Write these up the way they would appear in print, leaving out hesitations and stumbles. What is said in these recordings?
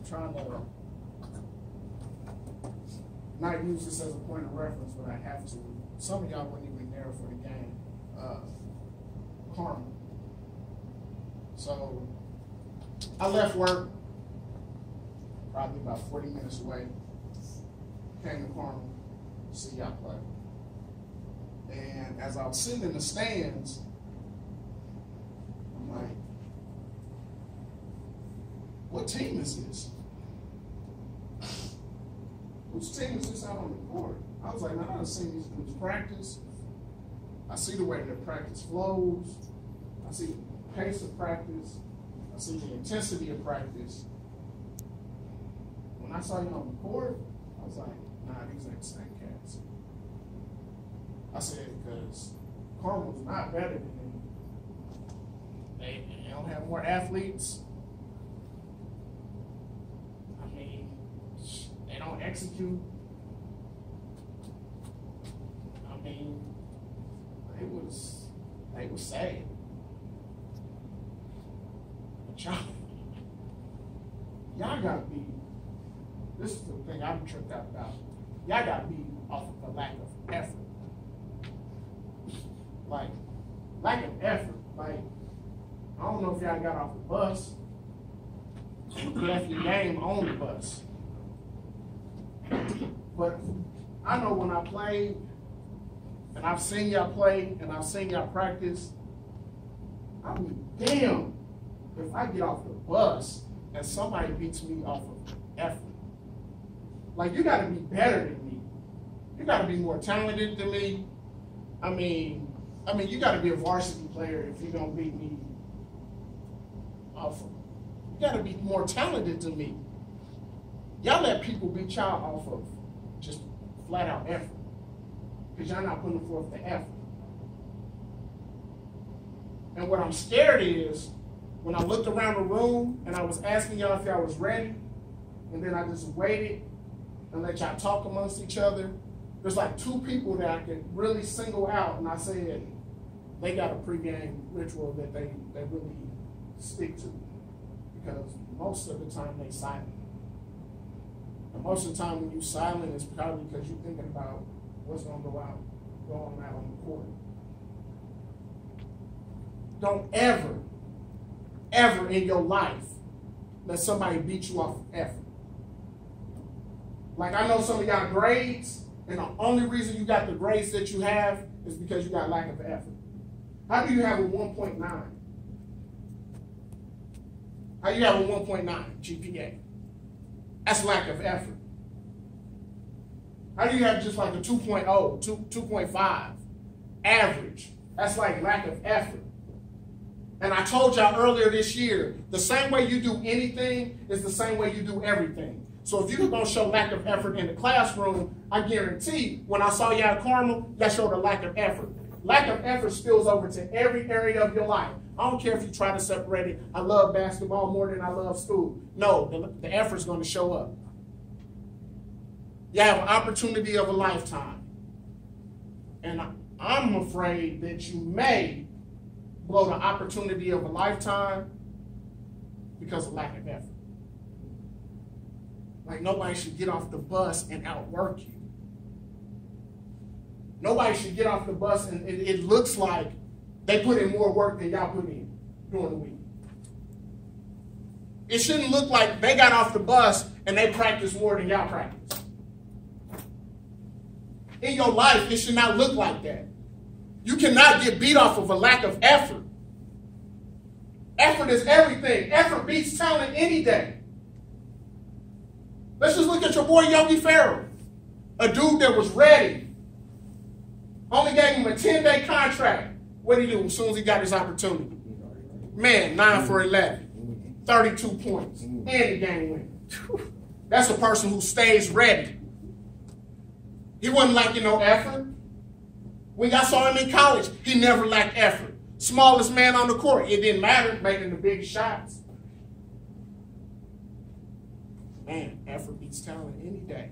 trying to not use this as a point of reference, but I have to. Some of y'all weren't even there for the game. Carmel. So I left work probably about 40 minutes away. Came to Carmel to see y'all play. And as I was sitting in the stands, I'm like, what team is this? Which team is this out on the court? I was like, man, I've seen these dudes practice. I see the way their practice flows. I see the pace of practice. I see the intensity of practice. When I saw you on the court, I was like, nah, these ain't the same cats. I said, because Carmel's not better than them. They don't have more athletes. I mean, they don't execute. I mean, they was sad. But y'all got beat. This is the thing I'm tripped out about. Y'all got beat off of a lack of effort. Like, lack of effort. Like, I don't know if y'all got off the bus. You left your game on the bus. But I know when I played, and I've seen y'all play, and I've seen y'all practice, I mean, damn, if I get off the bus and somebody beats me off of effort. Like, you got to be better than me. You got to be more talented than me. I mean, you got to be a varsity player if you're going to beat me off of. You got to be more talented than me. Y'all let people beat y'all off of just flat out effort. Because y'all not putting forth the effort. And what I'm scared is, when I looked around the room and I was asking y'all if y'all was ready, and then I just waited and let y'all talk amongst each other, there's like two people that I could really single out, and I said they got a pregame ritual that they really stick to. Because most of the time they silent. And most of the time when you silent, it's probably because you're thinking about what's going to go on out on the court. Don't ever in your life let somebody beat you off of effort. Like, I know some of y'all grades, and the only reason you got the grades that you have is because you got lack of effort. How do you have a 1.9? How do you have a 1.9 GPA? That's lack of effort. How do you have just like a 2.0, 2.5 average? That's like lack of effort. And I told y'all earlier this year, the same way you do anything is the same way you do everything. So if you're going to show lack of effort in the classroom, I guarantee when I saw y'all at Carmel, that showed a lack of effort. Lack of effort spills over to every area of your life. I don't care if you try to separate it. I love basketball more than I love school. No, the effort's going to show up. You have an opportunity of a lifetime. And I'm afraid that you may blow the opportunity of a lifetime because of lack of effort. Like, nobody should get off the bus and outwork you. Nobody should get off the bus and it looks like they put in more work than y'all put in during the week. It shouldn't look like they got off the bus and they practice more than y'all practice. In your life, it should not look like that. You cannot get beat off of a lack of effort. Effort is everything. Effort beats talent any day. Let's just look at your boy Yogi Ferrell, a dude that was ready. Only gave him a 10-day contract. What did he do as soon as he got his opportunity? Man, 9 for 11, 32 points, and the game winner. That's a person who stays ready. He wasn't lacking no effort. When y'all saw him in college, he never lacked effort. Smallest man on the court. It didn't matter making the big shots. Man, effort beats talent any day.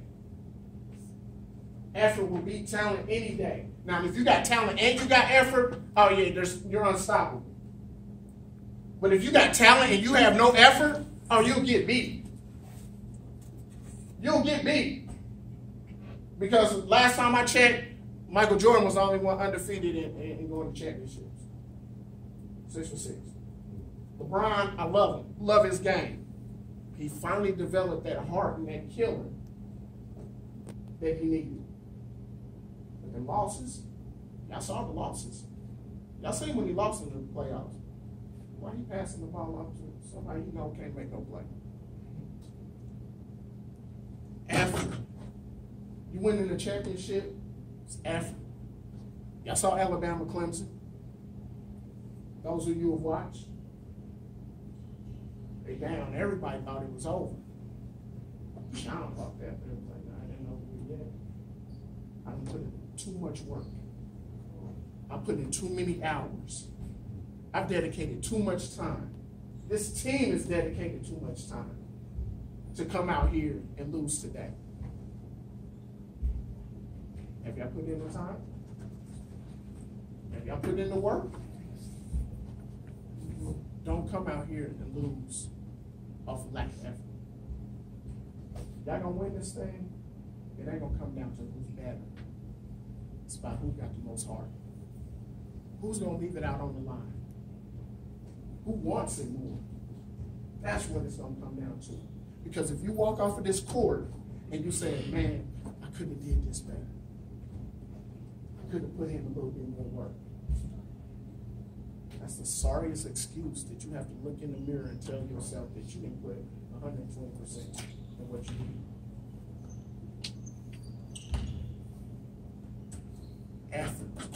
Effort will beat talent any day. Now, if you got talent and you got effort, oh yeah, you're unstoppable. But if you got talent and you have no effort, oh, you'll get beat. you'll get beat. Because last time I checked, Michael Jordan was the only one undefeated in going to championships. 6 for 6. LeBron, I love him. Love his game. He finally developed that heart and that killer that he needed. But the losses, y'all saw the losses. Y'all seen when he lost in the playoffs. Why he passing the ball off to somebody you know can't make no play? Effort. You win in the championship, it's effort. Y'all saw Alabama Clemson. Those of you who have watched, they down. Everybody thought it was over. Sean thought that, but it was like, I didn't know we yet. I done put in too much work. I put in too many hours. I've dedicated too much time. This team has dedicated too much time to come out here and lose today. Have y'all put in the time? Have y'all put in the work? Don't come out here and lose off lack of effort. Y'all gonna win this thing, it ain't gonna come down to who's better. It's about who got the most heart. Who's gonna leave it out on the line? Who wants it more? That's what it's gonna come down to. Because if you walk off of this court and you say, man, I could have did this better. I could have put in a little bit more work. That's the sorriest excuse that you have to look in the mirror and tell yourself that you didn't put 120% in what you did. Effort.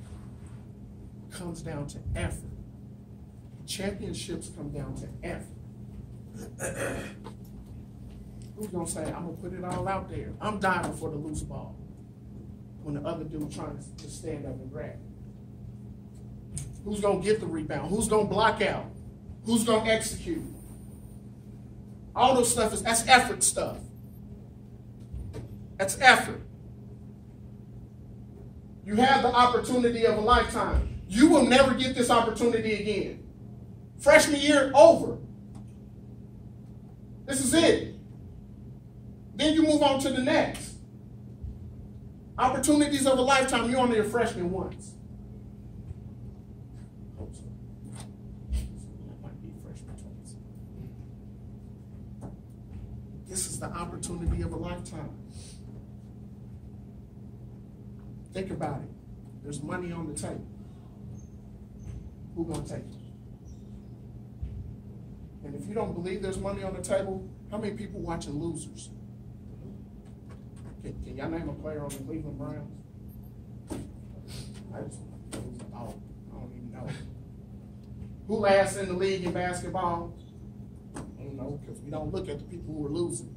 Comes down to effort. Championships come down to effort. Who's gonna say, I'm gonna put it all out there? I'm diving for the loose ball when the other dude trying to stand up and grab it. Who's gonna get the rebound? Who's gonna block out? Who's gonna execute? All those stuff that's effort stuff. That's effort. You have the opportunity of a lifetime. You will never get this opportunity again. Freshman year, over. This is it. Then you move on to the next. Opportunities of a lifetime, you're only a freshman once. Hope so. That might be freshman twice. This is the opportunity of a lifetime. Think about it. There's money on the table. Who's going to take it? And if you don't believe there's money on the table, how many people watching Losers? Can y'all name a player on the Cleveland Browns? I don't even know. Who lasts in the league in basketball? I don't know, because we don't look at the people who are losing.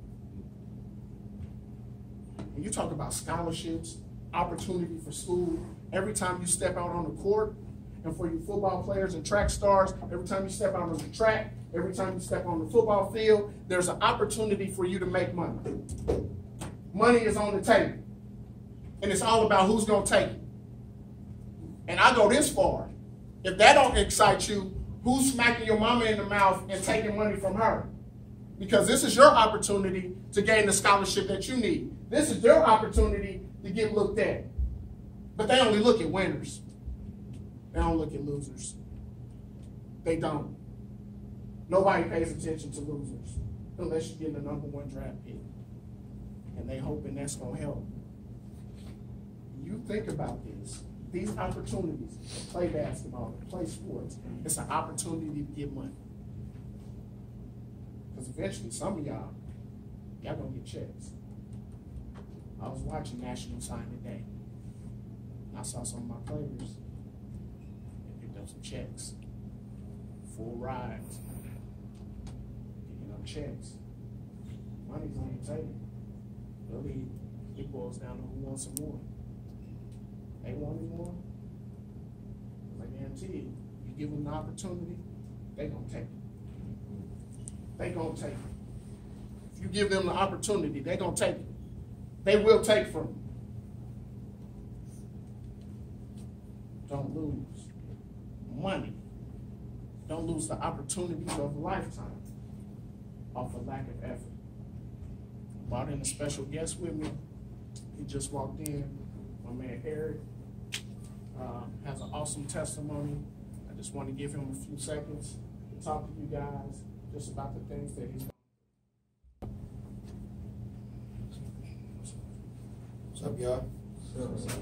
When you talk about scholarships, opportunity for school, every time you step out on the court, and for you football players and track stars, every time you step out on the track, every time you step on the football field, there's an opportunity for you to make money. Money is on the table. And it's all about who's going to take it. And I go this far. If that don't excite you, who's smacking your mama in the mouth and taking money from her? Because this is your opportunity to gain the scholarship that you need. This is your opportunity to get looked at. But they only look at winners. They don't look at losers. They don't. Nobody pays attention to losers unless you get the #1 draft pick. And they hoping that's going to help. You think about this. These opportunities to play basketball, to play sports, it's an opportunity to get money. Because eventually some of y'all going to get checks. I was watching National Signing Day. I saw some of my players. They picked up some checks. Full rides. Picking up checks. Money's on the table. Really, it boils down to who wants some more. They want more. I guarantee you give them the opportunity, they're going to take it. They're going to take it. If you give them the opportunity, they're going to take it. They will take from you. Don't lose money. Don't lose the opportunities of a lifetime off a lack of effort. brought in a special guest with me. He just walked in. My man Eric has an awesome testimony. I just want to give him a few seconds to talk to you guys just about the things that he's. What's up, y'all? What's up?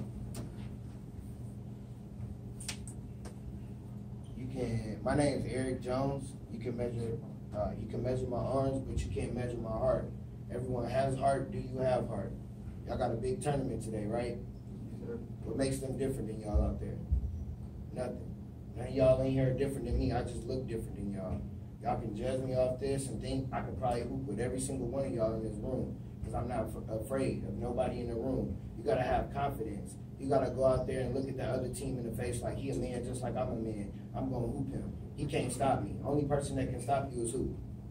My name is Eric Jones. You can measure my arms, but you can't measure my heart. Everyone has heart. Do you have heart? Y'all got a big tournament today, right? Sure. What makes them different than y'all out there? Nothing. None of y'all in here are different than me. I just look different than y'all. Y'all can judge me off this and think I could probably hoop with every single one of y'all in this room because I'm not afraid of nobody in the room. You got to have confidence. You got to go out there and look at the other team in the face like he a man just like I'm a man. I'm going to hoop him. He can't stop me. Only person that can stop you is who?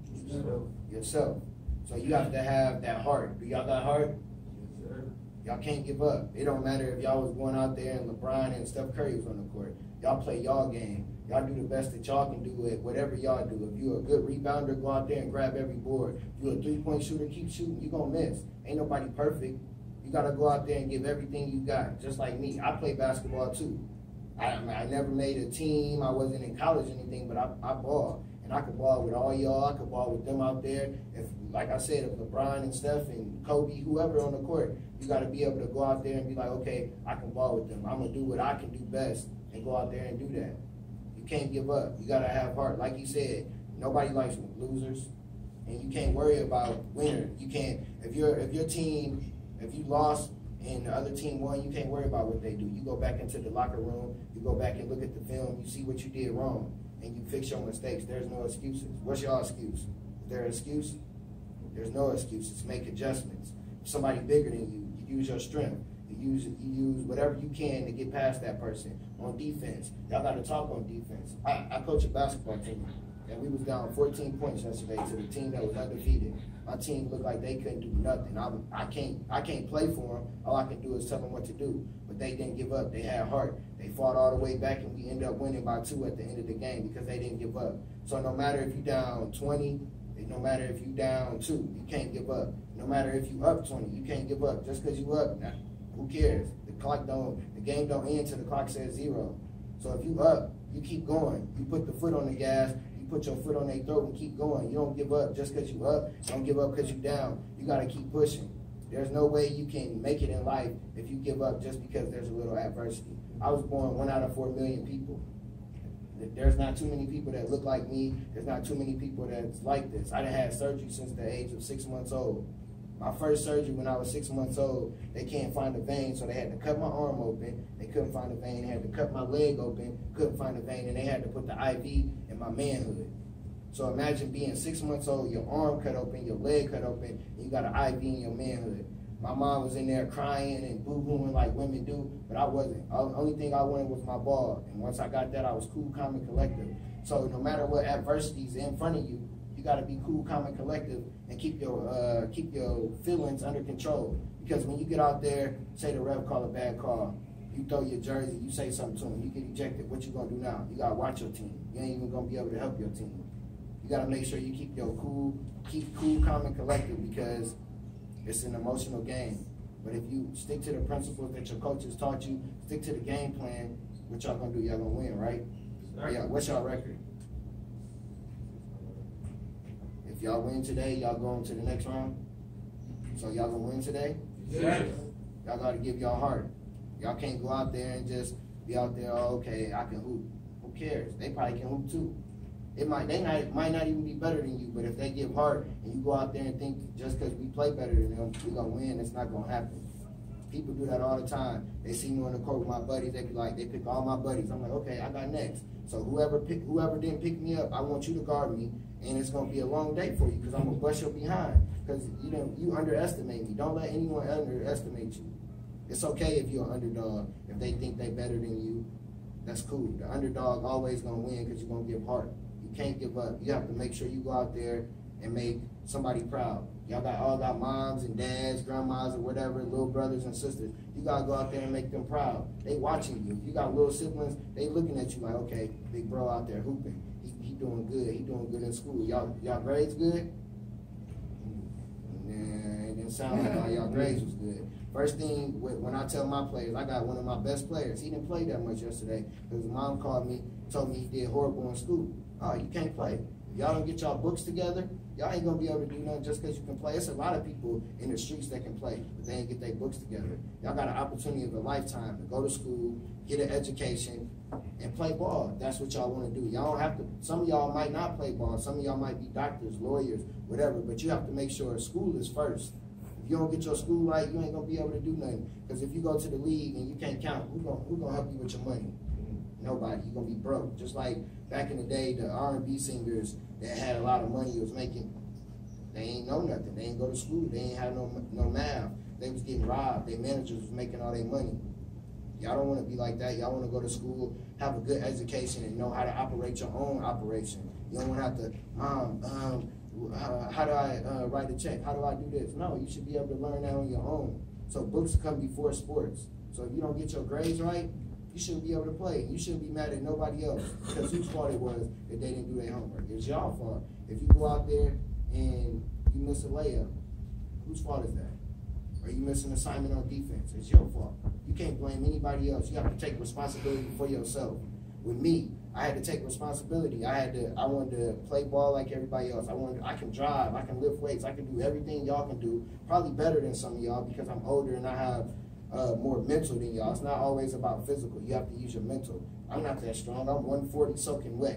Yourself. So you have to have that heart. Do y'all got heart? Yes, sir. Y'all can't give up. It don't matter if y'all was going out there and LeBron and Steph Curry was on the court. Y'all play y'all game. Y'all do the best that y'all can do at whatever y'all do. If you're a good rebounder, go out there and grab every board. If you're a three-point shooter, keep shooting. You're going to miss. Ain't nobody perfect. You got to go out there and give everything you got, just like me. I play basketball too. I never made a team. I wasn't in college or anything, but I ball. And I could ball with all y'all. I could ball with them out there. If, like I said, if LeBron and Steph and Kobe, whoever on the court, you got to be able to go out there and be like, okay, I can ball with them. I'm going to do what I can do best and go out there and do that. You can't give up. You got to have heart. Like you said, nobody likes losers. And you can't worry about winners. You can't, if your team, if you lost and the other team won, you can't worry about what they do. You go back into the locker room, you go back and look at the film, you see what you did wrong, and you fix your mistakes. There's no excuses. What's your excuse? Is there an excuse? There's no excuses. Make adjustments. If somebody bigger than you, you use your strength. You use whatever you can to get past that person. On defense, y'all got to talk on defense. I coach a basketball team, and we was down 14 points yesterday to the team that was undefeated. My team looked like they couldn't do nothing. I can't play for them. All I can do is tell them what to do. But they didn't give up. They had heart. They fought all the way back, and we ended up winning by 2 at the end of the game because they didn't give up. So no matter if you down 20, no matter if you down 2, you can't give up. No matter if you up 20, you can't give up. Just because you up, who cares? The game don't end till the clock says 0. So if you up, you keep going. You put the foot on the gas. Put your foot on their throat and keep going. You don't give up just because you up. Don't give up because you down. You got to keep pushing. There's no way you can make it in life if you give up just because there's a little adversity. I was born 1 out of 4 million people. There's not too many people that look like me. There's not too many people that's like this. I done had surgery since the age of 6 months old. My first surgery when I was 6 months old, they can't find a vein, so they had to cut my arm open. They couldn't find a vein. They had to cut my leg open, couldn't find a vein, and they had to put the IV in my manhood. So imagine being 6 months old, your arm cut open, your leg cut open, and you got an IV in your manhood. My mom was in there crying and boo-hooing like women do, but I wasn't. The only thing I wanted was my ball, and once I got that, I was cool, calm, and collective. So no matter what adversity is in front of you, you got to be cool, calm, and collective, and keep your feelings under control. Because when you get out there, say the ref call a bad call, you throw your jersey, you say something to him, you get ejected. What you gonna do now? You gotta watch your team. You ain't even gonna be able to help your team. You gotta make sure you keep cool, calm, and collective because it's an emotional game. But if you stick to the principles that your coaches taught you, stick to the game plan, what y'all gonna do? Y'all gonna win, right? Yeah. What's y'all record? If y'all win today, y'all going to the next round? So y'all gonna win today? Yes. Y'all gotta give y'all heart. Y'all can't go out there and just be out there, oh, okay, I can hoop. Who cares? They probably can hoop too. They might not even be better than you, but if they give heart and you go out there and think just because we play better than them, we're gonna win, it's not gonna happen. People do that all the time. They see me on the court with my buddies, they be like, they pick all my buddies. I'm like, okay, I got next. So whoever didn't pick me up, I want you to guard me, and it's gonna be a long day for you because I'm gonna bust your behind. Because you underestimate me. Don't let anyone underestimate you. It's okay if you're an underdog. If they think they're better than you, that's cool. The underdog always gonna win because you're gonna give heart. You can't give up. You have to make sure you go out there and make somebody proud. Y'all all got moms and dads, grandmas or whatever, little brothers and sisters. You gotta go out there and make them proud. They watching you. If you got little siblings, they looking at you like, okay, big bro out there hooping. He doing good. He doing good in school. Y'all grades good? Nah, it didn't sound like all y'all grades was good. First thing, when I tell my players, I got one of my best players. He didn't play that much yesterday because his mom called me, told me he did horrible in school. Oh, you can't play. If y'all don't get y'all books together, y'all ain't going to be able to do nothing just because you can play. It's a lot of people in the streets that can play, but they ain't get their books together. Y'all got an opportunity of a lifetime to go to school, get an education, and play ball. That's what y'all want to do. Y'all don't have to, some of y'all might not play ball. Some of y'all might be doctors, lawyers, whatever, but you have to make sure school is first. If you don't get your school right, you ain't going to be able to do nothing. Because if you go to the league and you can't count, who's gonna help you with your money? Nobody. You're going to be broke. Just like back in the day, the R&B singers that had a lot of money was making, they ain't know nothing. They ain't go to school. They ain't have no math. They was getting robbed. Their managers was making all their money. Y'all don't want to be like that. Y'all want to go to school, have a good education, and know how to operate your own operation. You don't want to have to, Mom, how do I write a check? How do I do this? No, you should be able to learn that on your own. So books come before sports. So if you don't get your grades right, you shouldn't be able to play. You shouldn't be mad at nobody else because whose fault it was that they didn't do their homework. It's y'all fault. If you go out there and you miss a layup, whose fault is that? Or you miss an assignment on defense, it's your fault. You can't blame anybody else. You have to take responsibility for yourself. With me, I had to take responsibility. I wanted to play ball like everybody else. I can drive, I can lift weights, I can do everything y'all can do, probably better than some of y'all because I'm older and I have more mental than y'all. It's not always about physical. You have to use your mental. I'm not that strong. I'm 140 soaking wet.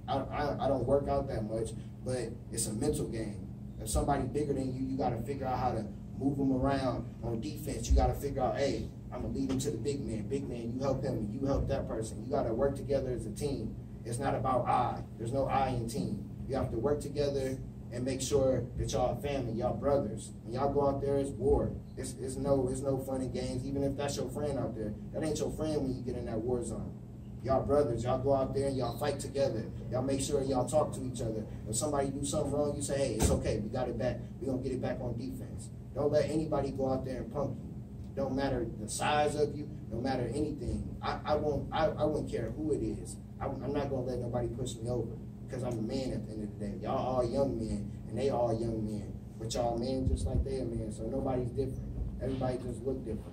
I don't work out that much, but it's a mental game. If somebody bigger than you, you got to figure out how to move them around on defense. You got to figure out, hey, I'm going to lead him to the big man. Big man, you help him, and you help that person. You got to work together as a team. It's not about I. There's no I in team. You have to work together and make sure that y'all are family, y'all brothers. When y'all go out there, it's war. It's no fun and games, even if that's your friend out there. That ain't your friend when you get in that war zone. Y'all brothers, y'all go out there and y'all fight together. Y'all make sure y'all talk to each other. If somebody do something wrong, you say, hey, it's okay, we got it back. We're going to get it back on defense. Don't let anybody go out there and punk you. Don't matter the size of you, no matter anything. I wouldn't care who it is. I'm not going to let nobody push me over because I'm a man at the end of the day. Y'all all young men, and they all young men. But y'all men just like they a man, so nobody's different. Everybody just look different.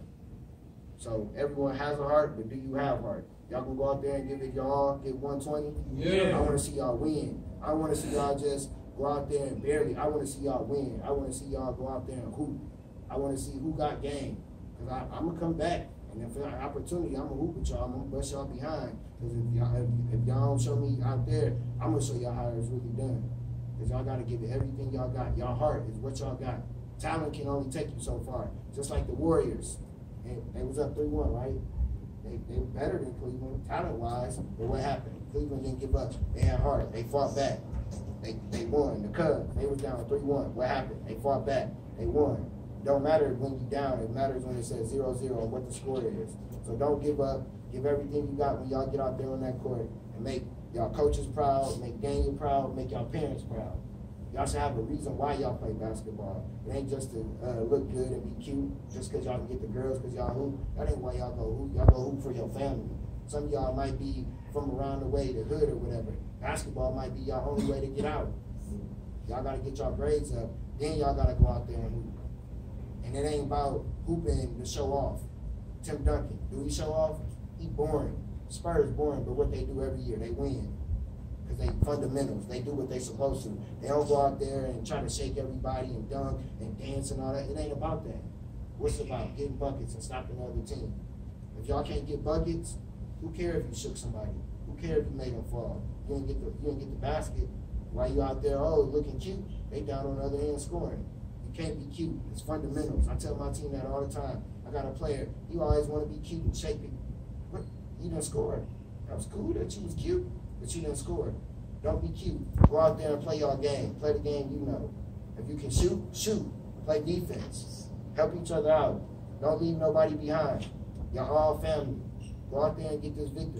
So everyone has a heart, but do you have heart? Y'all can go out there and give it your all, get 120? Yeah. I want to see y'all win. I want to see y'all just go out there and barely. I want to see y'all win. I want to see y'all go out there and hoop. I want to see who got game. Because I'm going to come back, and if there's an opportunity, I'm going to hoop with y'all. I'm going to bust y'all behind. Because if y'all don't show me out there, I'm going to show y'all how it's really done. Because y'all got to give it everything y'all got. Y'all heart is what y'all got. Talent can only take you so far. Just like the Warriors. And they was up 3-1, right? They were better than Cleveland, talent-wise. But what happened? Cleveland didn't give up. They had heart. They fought back. They won. The Cubs, they was down 3-1. What happened? They fought back. They won. It don't matter when you down. It matters when it says 0-0 and what the score is. So don't give up. Give everything you got when y'all get out there on that court and make y'all coaches proud, make Daniel proud, make y'all parents proud. Y'all should have a reason why y'all play basketball. It ain't just to look good and be cute, just because y'all can get the girls because y'all hoop. That ain't why y'all go hoop. Y'all go hoop for your family. Some of y'all might be from around the way, the hood or whatever. Basketball might be y'all only way to get out. Y'all got to get y'all grades up. Then y'all got to go out there and hoop. And it ain't about hooping to show off. Tim Duncan, do he show off? He boring. Spurs boring, but what they do every year, they win. Because they fundamentals. They do what they supposed to. They don't go out there and try to shake everybody and dunk and dance and all that. It ain't about that. What's it about? Getting buckets and stopping the other team. If y'all can't get buckets, who cares if you shook somebody? Who cares if you made them fall? You didn't get the basket. While you out there, looking cute, they down on the other end scoring. You can't be cute. It's fundamentals. I tell my team that all the time. I got a player, you always want to be cute and shake it. But you didn't score. That was cool that you was cute, but you didn't score. Don't be cute. Go out there and play your game. Play the game you know. If you can shoot, shoot. Play defense. Help each other out. Don't leave nobody behind. Y'all all family. Go out there and get this victory.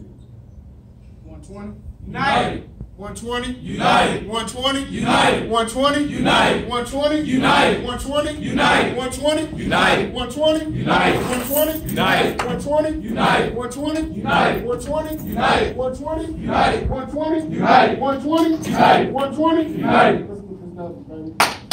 120? United. 120? United. 120? United. 120? United. 120? United. 120? United. 120? United. 120? United. 120? United. 120? United. 120? United. 120? United. 120? United. 120? United. 120? United. 120? United. Let's get this done, baby.